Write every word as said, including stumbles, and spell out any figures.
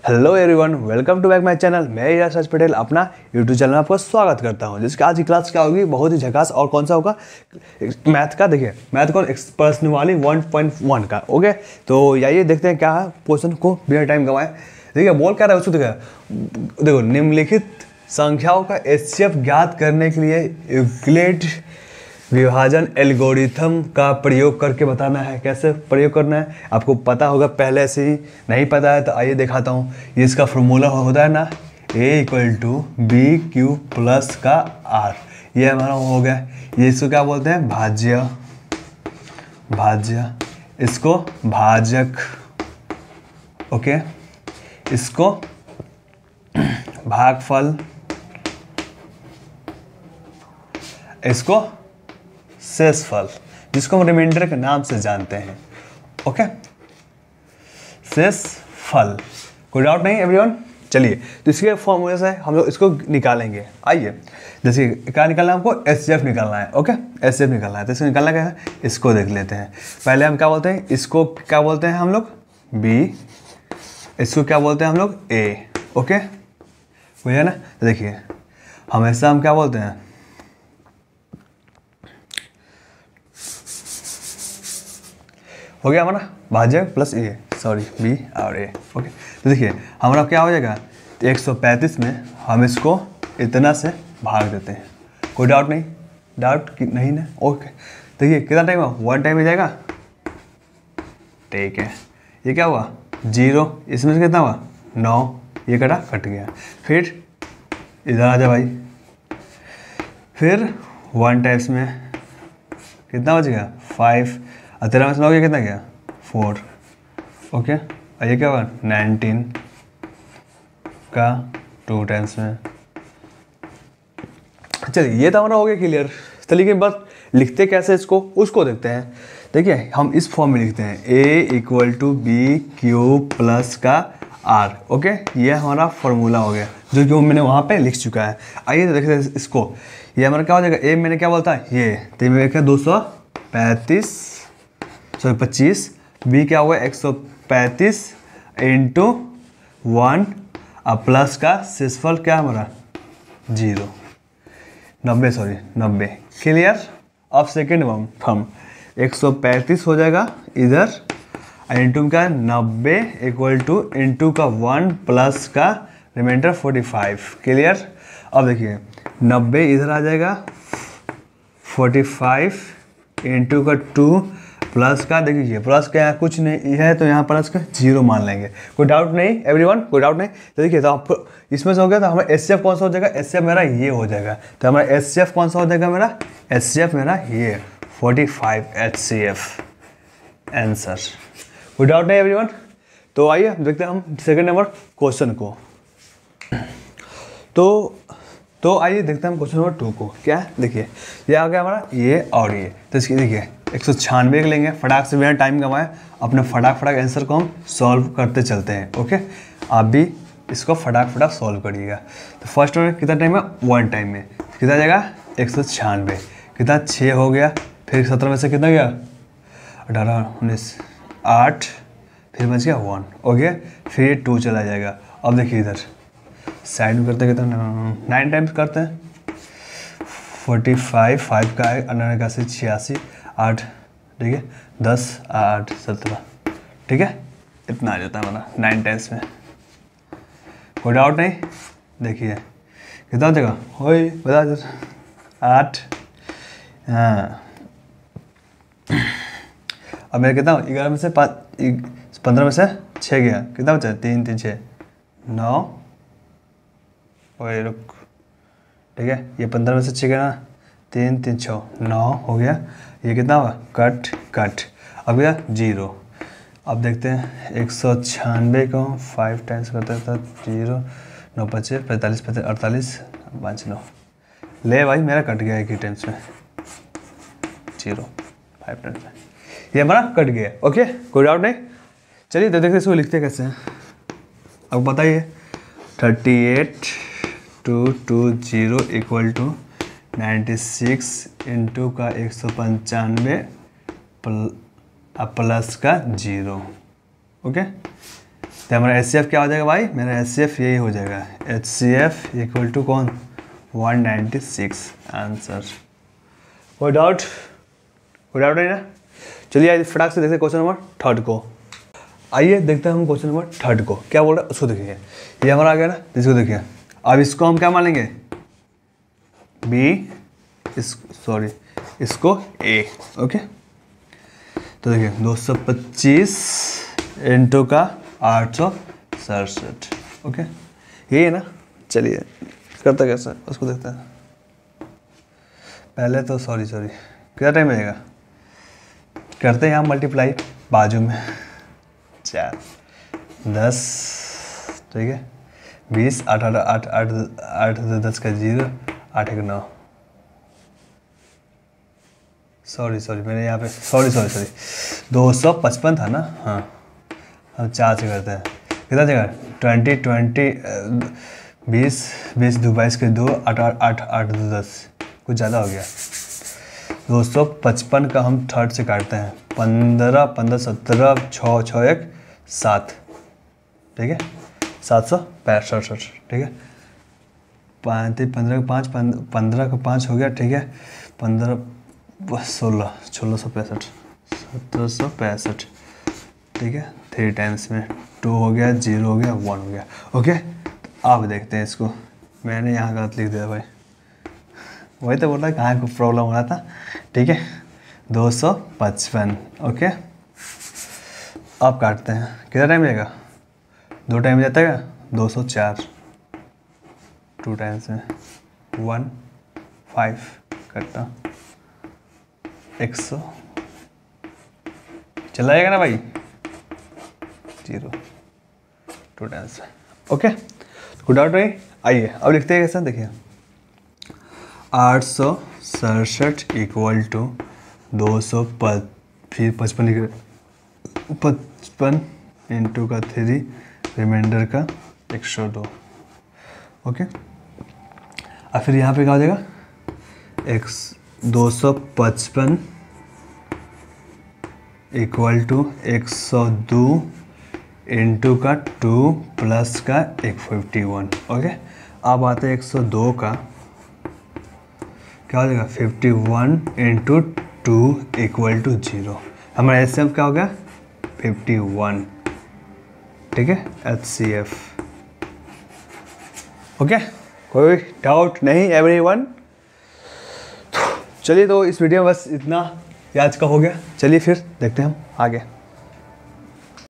Hello everyone, welcome to back my channel. मैं यश पटेल अपना YouTube channel में आपका स्वागत करता हूं। जिसकी आज की क्लास क्या होगी, बहुत ही झकास। और कौन सा होगा? मैथ का। देखिए मैथ कौन एक्सप्रेशन वाली वन पॉइंट वन का। ओके, तो आइए देखते हैं क्या है क्वेश्चन को बिना टाइम गवाए। देखिए बोल क्या रहा है उसको, देखिए देखो, निम्नलिखित संख्याओं का एचसीएफ ज्ञात करने के लिए यूक्लिड विभाजन एल्गोरिथम का प्रयोग करके बताना है। कैसे प्रयोग करना है आपको पता होगा पहले से ही। नहीं पता है तो आइए दिखाता हूँ। ये इसका फॉर्मूला होता है ना, a equal to b q plus का आर। ये हमारा हो गया। ये इसको क्या बोलते हैं? भाज्य। भाज्य इसको भाजक। ओके, इसको भागफल, इसको शेषफल, जिसको हम रिमाइंडर के नाम से जानते हैं। ओके, शेषफल। कोई डाउट नहीं एवरीवन? चलिए, तो इसके फॉर्मूले से हम लोग इसको निकालेंगे। आइए, जैसे क्या निकालना है हमको? एचसीएफ निकालना है। ओके, एचसीएफ निकालना है। तो इसको निकालना क्या है, इसको देख लेते हैं। पहले हम क्या बोलते हैं? इसको क्या बोलते हैं हम लोग? बी। इसको क्या बोलते हैं हम लोग? ए। ओके, वही है ना। तो देखिए हमेशा हम क्या बोलते हैं? हो गया हमारा भाजक प्लस ए, सॉरी बी और ए। ओके, तो देखिए हमारा क्या हो जाएगा? एक सौ पैंतीस में हम इसको इतना से भाग देते हैं। कोई डाउट नहीं? डाउट कि नहीं ना? ओके, देखिए कितना टाइम हुआ? वन टाइम में जाएगा। ठीक है, ये क्या हुआ? जीरो। इसमें से कितना हुआ? नौ। ये कटा, कट गया। फिर इधर आ जा भाई। फिर वन टाइम्स में कितना बच गया? फाइव। और तेरह में से नौ गया, कितना गया? फोर। ओके, और ये क्या हुआ? नाइनटीन का टू टाइम्स में। चलिए, ये तो हमारा हो गया क्लियर। चलिए बस लिखते कैसे इसको, उसको देखते हैं। देखिए हम इस फॉर्म में लिखते हैं, a equal to b q plus का आर। ओके, ये हमारा फॉर्मूला हो गया जो कि मैंने वहाँ पे लिख चुका है। आइए तो देखते हैं इसको। ये हमारा क्या हो जाएगा? ए मैंने क्या बोलता है? ये तो मैं क्या दो सौ पैंतीस सॉरी पच्चीस। बी क्या हुआ? एक सौ पैंतीस इंटू वन और प्लस का शेषफल क्या हमारा? जीरो। नब्बे, सॉरी नब्बे। क्लियर? अब सेकेंड फॉर्म एक सौ पैंतीस हो जाएगा इधर, इंटू का नब्बे इक्वल टू इंटू का वन प्लस का रिमाइंडर फोर्टी फाइव। क्लियर? अब देखिए नब्बे इधर आ जाएगा, फोर्टी फाइव इंटू का टू प्लस का, देखिए प्लस का यहाँ कुछ नहीं है तो यहाँ प्लस का जीरो मान लेंगे। कोई डाउट नहीं एवरीवन? कोई डाउट नहीं? तो देखिए तो आप इसमें से हो गया, तो हमारा एचसीएफ कौन सा हो जाएगा? एचसीएफ मेरा ये हो जाएगा। तो हमारा एचसीएफ कौन सा हो जाएगा? मेरा एचसीएफ मेरा ये फोर्टी फाइव एचसीएफ आंसर। कोई डाउट नहीं एवरीवन? तो आइए देखते हैं हम सेकंड नंबर क्वेश्चन को। तो तो आइए देखते हैं हम क्वेश्चन नंबर टू को। क्या है? देखिए ये आ गया हमारा ये और ये। तो इसकी देखिए एक सौ छियानवे लेंगे, फटाक से बिना टाइम गंवाए अपने फटाक फटाक आंसर को हम सॉल्व करते चलते हैं। ओके, आप भी इसको फटाक फटाक सॉल्व करिएगा। तो फर्स्ट में कितना टाइम है? वन टाइम में कितना जाएगा? एक सौ छियानवे। कितना? छः हो गया। फिर सत्रह में से कितना गया? अठारह, उन्नीस, आठ, फिर बच गया वन। ओके, फिर ये टू चला जाएगा। अब देखिए इधर साइड में करते कितना? नाइन टाइम्स करते हैं। फोर्टी फाइव, फाइव का है अठारह का से छियासी, आठ, ठीक है, दस, आठ, सत्रह, ठीक है, इतना आ जाता है हमारा नाइन टाइम्स में। कोई डाउट नहीं? देखिए कितना हो जाएगा? वही बता दो, आठ। हाँ, अब मेरा कितना? ग्यारह में से पाँच, पंद्रह में से छः गया, कितना बचा? तीन, तीन, छः, नौ। वही रुक, ठीक है, ये पंद्रह में से छः गया ना, तीन, तीन, छः, नौ हो गया। ये कितना हुआ? Cut cut. अब गया जीरो। अब देखते हैं एक सौ छियानवे को फाइव टाइम्स करते हैं तो जीरो, नौ पच्चीस, पैंतालीस, पैंतालीस, अड़तालीस, पाँच, नौ। ले भाई मेरा कट गया एक ही टाइम्स में, जीरो, फाइव टाइम्स में ये हमारा कट गया। ओके, कोई डाउट नहीं? चलिए तो देखते इसको लिखते कैसे हैं। अब बताइए, thirty eight two two zero equal to ninety six into का एक सौ पंचानवे प्लस का जीरो। ओके, तो हमारा एच सी एफ क्या हो जाएगा भाई, मेरा एच सी एफ यही हो जाएगा, H C F equal to कौन, वन नाइन्टी सिक्स आंसर। कोई डाउट, कोई डाउट नहीं ना। चलिए आज फटाक से देखते हैं क्वेश्चन नंबर थर्ड को। आइए देखते हैं हम क्वेश्चन नंबर थर्ड को क्या बोल रहा है उसको देखिए। ये हमारा आ गया ना, इसको देखिए। अब इसको हम क्या मानेंगे, बी, इस सॉरी इसको ए। ओके तो देखिए दो सौ पच्चीस इंटू का आठ सौ सड़सठ। ओके यही है ना। चलिए करता कैसे उसको देखते हैं। पहले तो सॉरी सॉरी कितना टाइम लगेगा, करते हैं यहाँ मल्टीप्लाई बाजू में, चार दस, ठीक है, बीस, आठ आठ आठ आठ आठ दस का जीरो, आठ एक नौ, सॉरी सॉरी मैंने यहाँ पे सॉरी सॉरी सॉरी दो सौ पचपन था ना। हाँ हम चार से करते हैं, कितना जगह ट्वेंटी ट्वेंटी बीस बीस दो बाईस के दो, आठ आठ आठ आठ दो दस, कुछ ज़्यादा हो गया। दो सौ पचपन का हम थर्ड से काटते हैं, पंद्रह पंद्रह सत्रह, छः छः एक सात, ठीक है, सात सौ पैंसठ, ठीक है, पाँच पंद्रह का पाँच पंद्रह का पाँच हो गया, ठीक है, पंद्रह सोलह सोलह सौ पैंसठ, सत्रह सौ पैंसठ, ठीक है, थ्री टाइम्स में टू हो गया, जीरो हो गया, वन हो गया। ओके तो आप देखते हैं इसको, मैंने यहाँ गलत लिख दिया भाई, वही तो बोल रहा है कहाँ को प्रॉब्लम हो रहा था, ठीक है, दो सौ पचपन। ओके अब काटते हैं, कितना टाइम लगेगा, दो टाइम जाता है, दो सौ चार, टू टाइम्स में वन फाइव कट्टा एक सौ, चला जाएगा ना भाई, जीरो, टू टाइम्स में। ओके गुड आउट भाई। आइए अब लिखते हैं कैसा, देखिए आठ सौ सड़सठ इक्वल टू दो सौ पच फिर पचपन लिख रहे, पचपन इंटू का थ्री, रिमाइंडर का एक सौ दो। ओके और फिर यहाँ पे क्या हो जाएगा, एक दो सौ पचपन इक्वल टू एक सौ दो इंटू का टू प्लस का एक फिफ्टी वन। ओके अब आते हैं एक सौ दो का, क्या हो जाएगा, fifty one into two equal to zero. हमारा एच सी एफ क्या हो गया, फिफ्टी वन, ठीक है, एच सी एफ। ओके कोई डाउट नहीं एवरीवन। चलिए तो इस वीडियो में बस इतना आज का हो गया। चलिए फिर देखते हैं हम आगे।